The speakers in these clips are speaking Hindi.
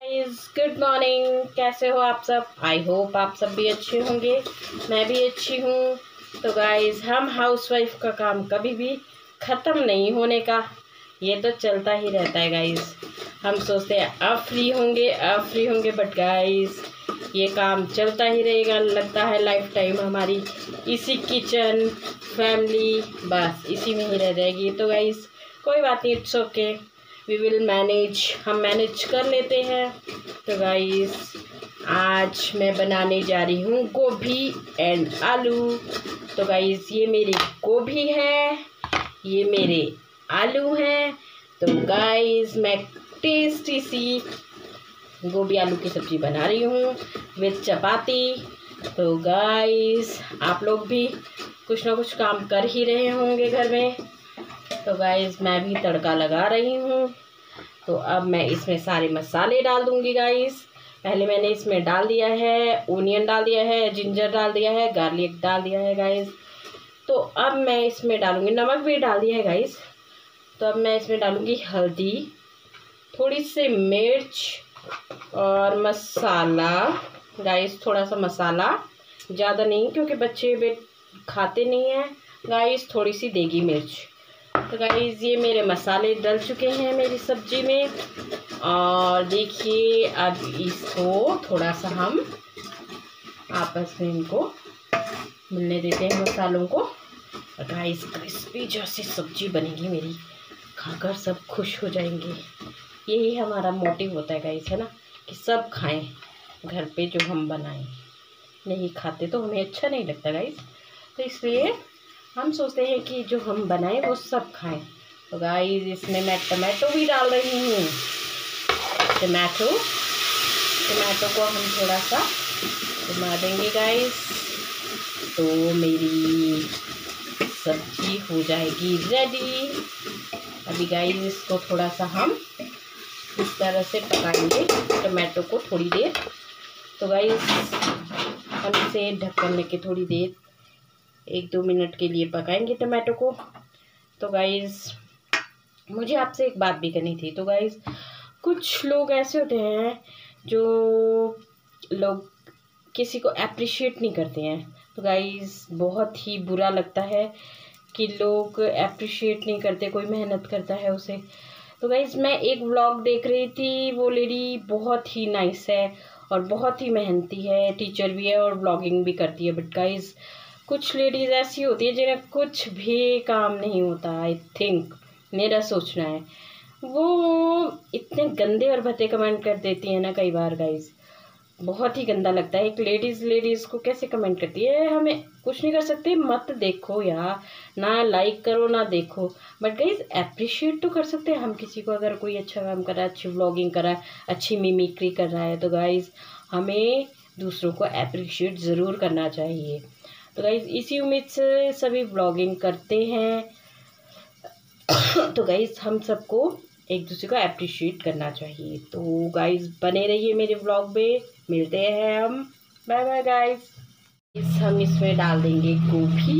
Guys good morning. कैसे हो आप सब? आई होप आप सब भी अच्छे होंगे। मैं भी अच्छी हूँ। तो गाइस हम हाउसवाइफ का काम कभी भी ख़त्म नहीं होने का, ये तो चलता ही रहता है गाइस। हम सोचते हैं अब फ्री होंगे बट गाइस ये काम चलता ही रहेगा। लगता है लाइफ टाइम हमारी इसी किचन फैमिली बस इसी में ही रह जाएगी। तो गाइस कोई बात नहीं, it's okay, we will manage, हम मैनेज कर लेते हैं। तो गाइस आज मैं बनाने जा रही हूँ गोभी एंड आलू। तो गाइस ये मेरी गोभी है, ये मेरे आलू हैं। तो गाइस मैं टेस्टी सी गोभी आलू की सब्ज़ी बना रही हूँ विद चपाती। तो गाइस आप लोग भी कुछ ना कुछ काम कर ही रहे होंगे घर में। तो गाइस मैं भी तड़का लगा रही हूँ। तो अब मैं इसमें सारे मसाले डाल दूँगी गाइस। पहले मैंने इसमें डाल दिया है ओनियन, डाल दिया है जिंजर, डाल दिया है गार्लिक, डाल दिया है गाइस। तो अब मैं इसमें डालूँगी, नमक भी डाल दिया है गाइस। तो अब मैं इसमें डालूँगी हल्दी, थोड़ी सी मिर्च और मसाला गाइस, थोड़ा सा मसाला, ज़्यादा नहीं क्योंकि बच्चे खाते नहीं हैं गाइस। थोड़ी सी देगी मिर्च। तो गाइस ये मेरे मसाले डल चुके हैं मेरी सब्जी में। और देखिए अब इसको थोड़ा सा हम आपस में इनको मिलने देते हैं मसालों को। और गाइस क्रिस्पी जैसी सब्जी बनेगी मेरी, खाकर सब खुश हो जाएंगे। यही हमारा मोटिव होता है गाइस, है ना, कि सब खाएं घर पे जो हम बनाएं। नहीं खाते तो हमें अच्छा नहीं लगता गाइस। तो इसलिए हम सोचते हैं कि जो हम बनाएं वो सब खाएं। तो गाइस इसमें मैं टमाटो भी डाल रही हूँ। टमाटो को हम थोड़ा सा घुमा देंगे गाइस। तो मेरी सब्जी हो जाएगी रेडी। अभी गाइस इसको थोड़ा सा हम इस तरह से पकाएंगे टमाटो को थोड़ी देर। तो गाइस हम इसे ढक्कन लेके थोड़ी देर 1-2 मिनट के लिए पकाएंगे टमाटो को। तो गाइस मुझे आपसे एक बात भी करनी थी। तो गाइस कुछ लोग ऐसे होते हैं जो लोग किसी को अप्रिशिएट नहीं करते हैं। तो गाइस बहुत ही बुरा लगता है कि लोग अप्रिशिएट नहीं करते, कोई मेहनत करता है उसे। तो गाइस मैं एक व्लॉग देख रही थी, वो लेडी बहुत ही नाइस है और बहुत ही मेहनती है, टीचर भी है और व्लॉगिंग भी करती है। बट गाइस कुछ लेडीज़ ऐसी होती है जिन्हें कुछ भी काम नहीं होता। आई थिंक, मेरा सोचना है, वो इतने गंदे और भद्दे कमेंट कर देती है ना कई बार गाइस, बहुत ही गंदा लगता है। एक लेडीज़ को कैसे कमेंट करती है, हमें कुछ नहीं कर सकते, मत देखो यार, ना लाइक करो ना देखो, बट गाइस अप्रिशिएट तो कर सकते हैं हम किसी को। अगर कोई अच्छा काम कर रहा है, अच्छी व्लॉगिंग कर रहा है, अच्छी मिमिक्री कर रहा है, तो गाइस हमें दूसरों को अप्रिशिएट ज़रूर करना चाहिए। तो गाइस इसी उम्मीद से सभी व्लॉगिंग करते हैं। तो गाइस हम सबको एक दूसरे को अप्रिशिएट करना चाहिए। तो गाइस बने रहिए मेरे व्लॉग में, मिलते हैं हम। Bye bye guys. हम इसमें डाल देंगे गोभी,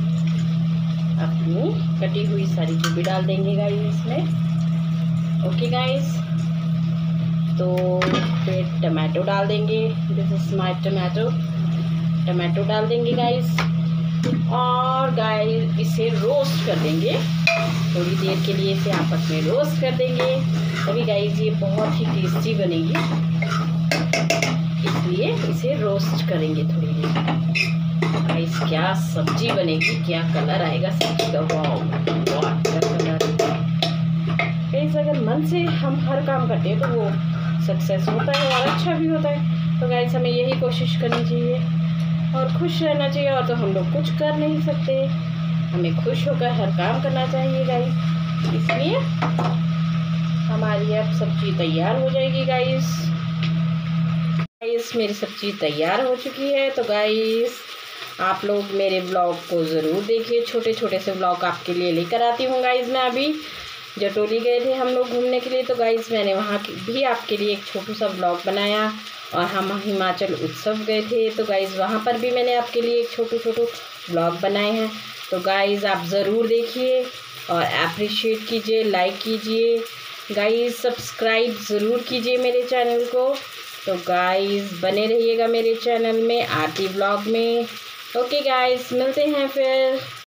अपनी कटी हुई सारी गोभी डाल देंगे गाइस इसमें। ओके गाइस, तो फिर टमाटो डाल देंगे। दिस इज माय टमाटो डाल देंगे गाइस। और गाइस इसे रोस्ट कर देंगे थोड़ी देर के लिए, इसे आपस में रोस्ट कर देंगे। तभी गाइस ये बहुत ही टेस्टी बनेगी, इसलिए इसे रोस्ट करेंगे थोड़ी देर। गाइस क्या सब्जी बनेगी, क्या कलर आएगा सब्जी का, वाओ बहुत अच्छा कलर। गाइस अगर मन से हम हर काम करते हैं तो वो सक्सेस होता है और अच्छा भी होता है। तो गाइस हमें यही कोशिश करनी चाहिए और खुश रहना चाहिए। और तो हम लोग कुछ कर नहीं सकते, हमें खुश होकर हर काम करना चाहिए गाइस। इसलिए हमारी अब सब्जी तैयार हो जाएगी गाइस। मेरी सब्जी तैयार हो चुकी है। तो गाइस आप लोग मेरे ब्लॉग को ज़रूर देखिए, छोटे छोटे से ब्लॉग आपके लिए लेकर आती हूँ गाइस। मैं अभी जटोली गए थे हम लोग घूमने के लिए, तो गाइस मैंने वहाँ भी आपके लिए एक छोटू सा ब्लॉग बनाया। और हम हिमाचल उत्सव गए थे, तो गाइस वहाँ पर भी मैंने आपके लिए एक छोटू ब्लॉग बनाए हैं। तो गाइस आप ज़रूर देखिए और अप्रिशिएट कीजिए, लाइक कीजिए गाइस सब्सक्राइब ज़रूर कीजिए मेरे चैनल को। तो गाइस बने रहिएगा मेरे चैनल में आरती व्लॉग में। ओके गाइस, मिलते हैं फिर।